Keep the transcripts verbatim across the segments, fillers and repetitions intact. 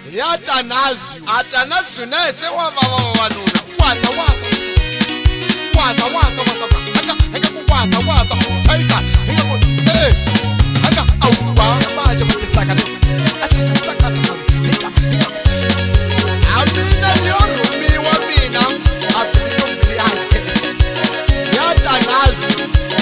yatanazi atanazi naye sewava vanuna waza waza waza waza waza haka haka kuwaza waza chaisa haka ku eh haka au baje baje saka asaka saka saka hika hika amina yorumi wa mina apilito mbili yake yatanazi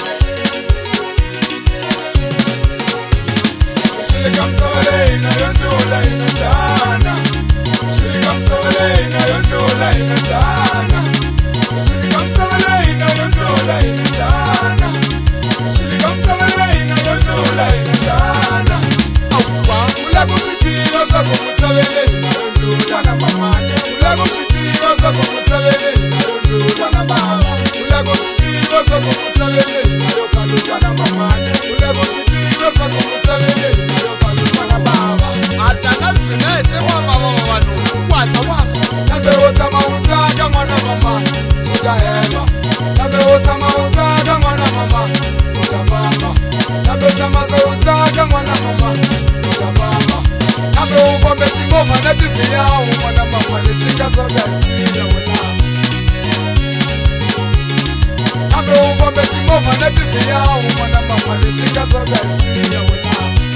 shilika msawale na yondola ina sana shilika msawale na yondola ina sana shilika msawale na yondola ina sana shilika msawale na yondola ina sana ula kushitira zako musawele na yondola na mama ula kushitira zako musawele na yondola na baba ula kushitira zako musawele na yokaluka na mama ula kushitira zako musawele na yokaluka na baba atanazi naye sewava vanuna waza waza nabe wota mauzaga mwana mama shigahema nabe wota mauzaga mwana mama utavama nabe samaza uzaga mwana mama utavama nabe uvombe tingoma na tivi yao mwana mama nishika soga isina wena nabe uvombe tingoma na tivi yao mwana mama nishika soga isina wena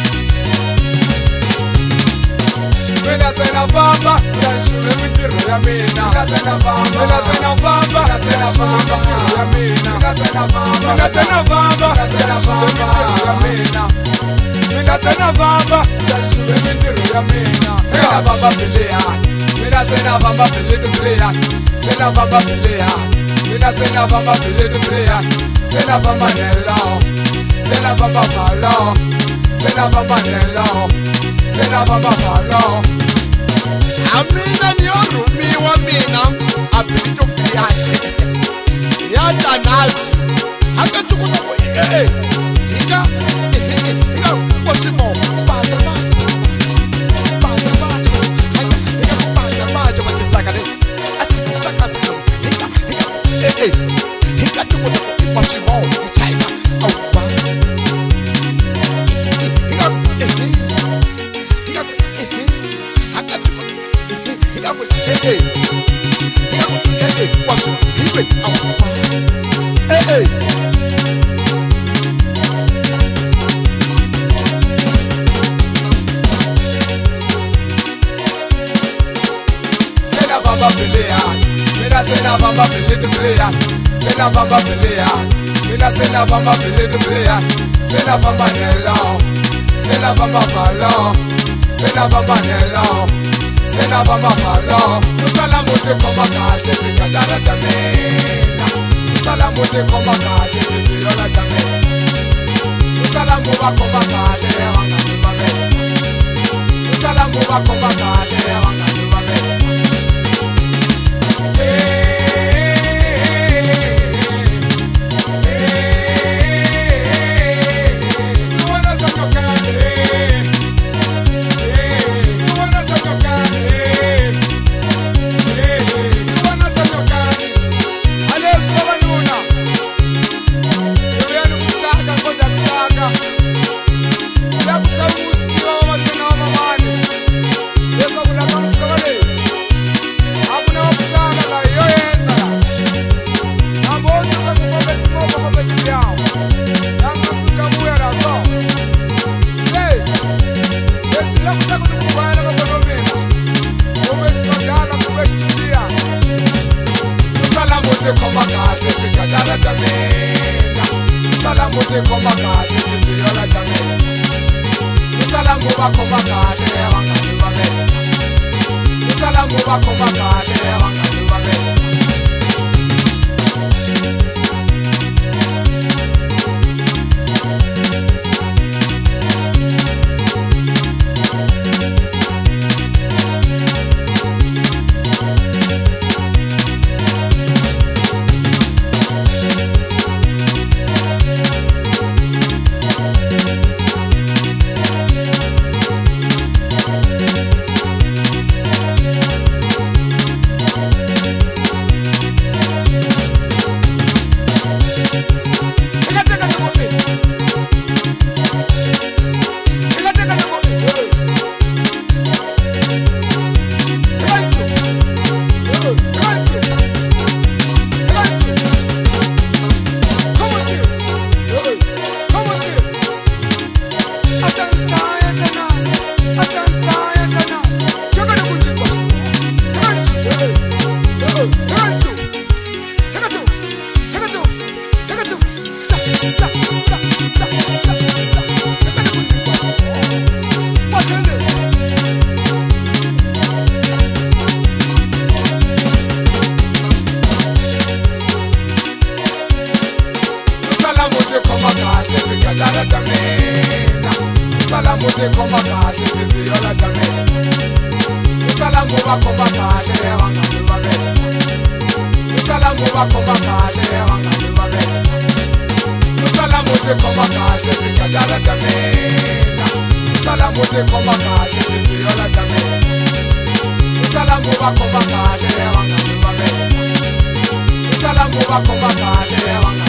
Mina sena bamba, shule mitiro ya mina. Mina sena bamba, mina sena bamba, shule mitiro ya mina. Mina sena bamba, mina sena bamba, shule mitiro ya mina. Mina sena bamba, shule mitiro ya mina. Sena bamba pilea, mina sena bamba pilea tu pilea. Sena bamba pilea, mina sena bamba pilea tu pilea. Sena bamba nelo, sena bamba malo, sena bamba nelo. Sena bamba malo amina yorumi wa mina apilito mbili yake yatanazi haka chukuta ku eh hika hika washimo baja baja baja baja hika hika baja baja baja saka ne asaka saka saka hika hika eh eh hika chukuta ku washimo ni chaisa au ba hika eh hika eh haka chukuta hika eh eh hika eh eh washi hibe au ba eh eh Sena bamba pilea, mina sena bamba pilea tu pilea. Sena bamba pilea, mina sena bamba pilea tu pilea. Sena bamba nelo, sena bamba malo, sena bamba nelo, sena bamba malo. Musala mute koma kaje tikadara tamena. Musala mute koma kaje tikiola tamena. Musala muba koma kaje wanga nubame. Musala muba koma kaje wanga nubame. nguva komba kahle vanghani va mina ku sala nguva komba kahle vanghani va mina ku sala muti komba kahle tikatara ta mina ku sala muti komba kahle tiviola ta mina ku sala nguva komba kahle vanghani va mina ku sala nguva komba kahle vanghani